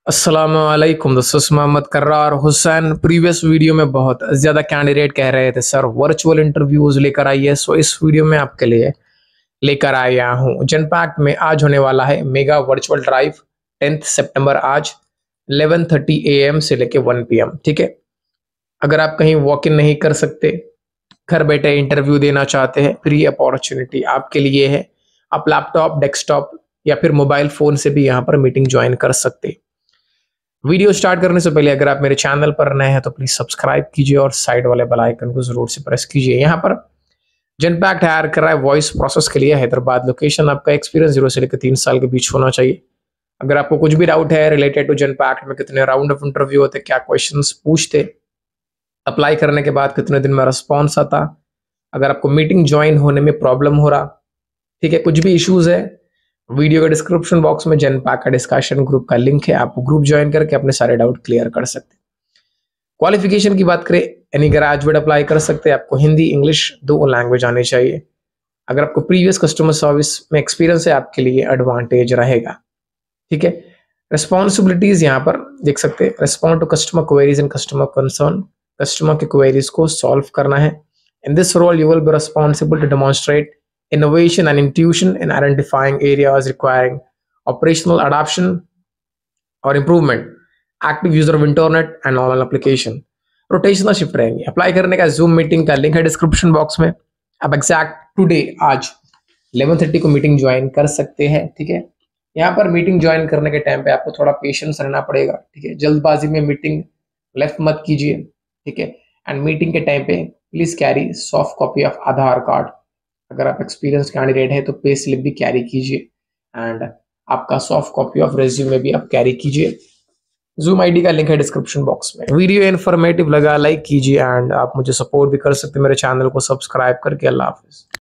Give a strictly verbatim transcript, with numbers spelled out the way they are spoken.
अस्सलामुअलैकुम दोस्तों, Mohammad Karrar Hussain. Previous video में बहुत ज़्यादा कैंडिडेट कह रहे थे सर वर्चुअल इंटरव्यूज लेकर आइए, सो इस वीडियो में आपके लिए लेकर आया हूँ। जनपैक्ट में आज होने वाला है मेगा वर्चुअल ड्राइव टेंथ सितंबर आज इलेवन थर्टी ए एम से लेके वन पी एम। ठीक है, अगर आप कहीं वॉक इन नहीं कर सकते, घर बैठे इंटरव्यू देना चाहते हैं, फ्री अपॉर्चुनिटी आपके लिए है। आप लैपटॉप, डेस्कटॉप या फिर मोबाइल फोन से भी यहाँ पर मीटिंग ज्वाइन कर सकते हैं। वीडियो स्टार्ट करने से पहले अगर आप मेरे चैनल पर नए हैं तो प्लीज सब्सक्राइब कीजिए और साइड वाले बेल आइकन को जरूर से प्रेस कीजिए। यहाँ पर जनपैक्ट हायर कर रहा है वॉइस प्रोसेस के लिए हैदराबाद। लोकेशन आपका एक्सपीरियंस जीरो से लेकर तीन साल के बीच होना चाहिए। अगर आपको कुछ भी डाउट है रिलेटेड टू जनपैक्ट में कितने राउंड ऑफ इंटरव्यू होते, क्या क्वेश्चन पूछते, अप्लाई करने के बाद कितने दिन में रिस्पॉन्स आता, अगर आपको मीटिंग ज्वाइन होने में प्रॉब्लम हो रहा, ठीक है, कुछ भी इश्यूज है, वीडियो के डिस्क्रिप्शन बॉक्स में जनपैक्ट का डिस्कशन ग्रुप का लिंक है, आप ग्रुप ज्वाइन करके अपने सारे डाउट क्लियर कर सकते हैं। क्वालिफिकेशन की बात करें, एनी ग्रेजुएट अप्लाई कर सकते हैं। आपको हिंदी इंग्लिश दो लैंग्वेज आनी चाहिए। अगर आपको प्रीवियस कस्टमर सर्विस में एक्सपीरियंस है आपके लिए एडवांटेज रहेगा। ठीक है, रिस्पॉन्सिबिलिटीज यहाँ पर देख सकते हैं। Respond to customer queries and customer concern, customer के क्वेरीज को सॉल्व करना है। In this role you will be responsible to demonstrate innovation and intuition in identifying areas requiring operational adoption or improvement, active user of internet and online application। Rotational shift रहेंगे। Apply करने का zoom meeting का link है description box में। आप exact today आज eleven thirty को meeting join कर सकते हैं। ठीक है, यहाँ पर मीटिंग ज्वाइन करने के टाइम पे आपको थोड़ा पेशेंस रहना पड़ेगा। ठीक है, जल्दबाजी में मीटिंग लेफ्ट मत कीजिए। ठीक है, एंड मीटिंग के टाइम पे please carry soft copy of Aadhaar card. अगर आप एक्सपीरियंस कैंडिडेट है तो पे स्लिप भी कैरी कीजिए एंड आपका सॉफ्ट कॉपी ऑफ रेज्यूमे भी आप कैरी कीजिए। जूम आईडी का लिंक है डिस्क्रिप्शन बॉक्स में। वीडियो इन्फॉर्मेटिव लगा लाइक कीजिए एंड आप मुझे सपोर्ट भी कर सकते हैं मेरे चैनल को सब्सक्राइब करके। अल्लाह हाफिज।